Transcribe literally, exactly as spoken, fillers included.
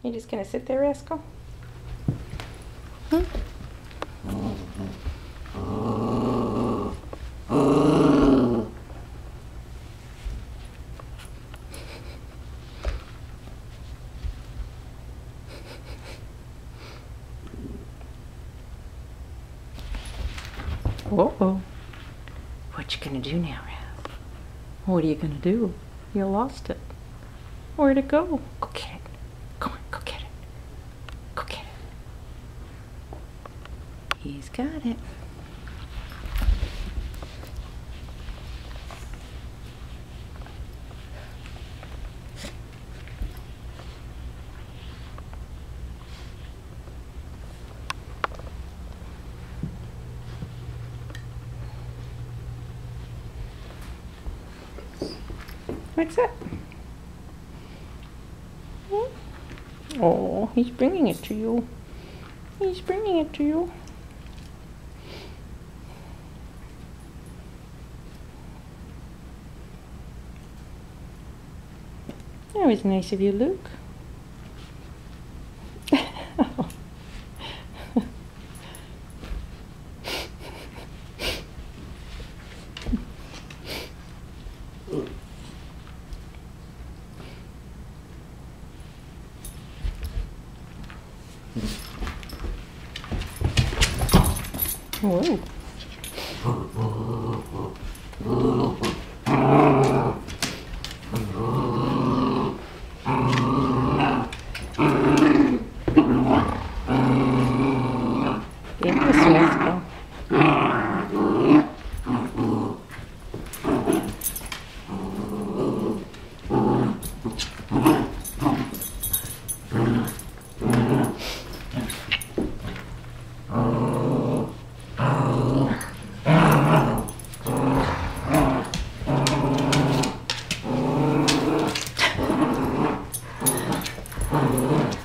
You just gonna sit there, Rascal? Hmm? Uh-oh. What you gonna do now, Raz? What are you gonna do? You lost it. Where'd it go? Go get it. Come on, go get it. Go get it. He's got it. What's that? Hmm? Oh, he's bringing it to you. He's bringing it to you. That was nice of you, Luke. Whoa. Give us Rascal. Oh.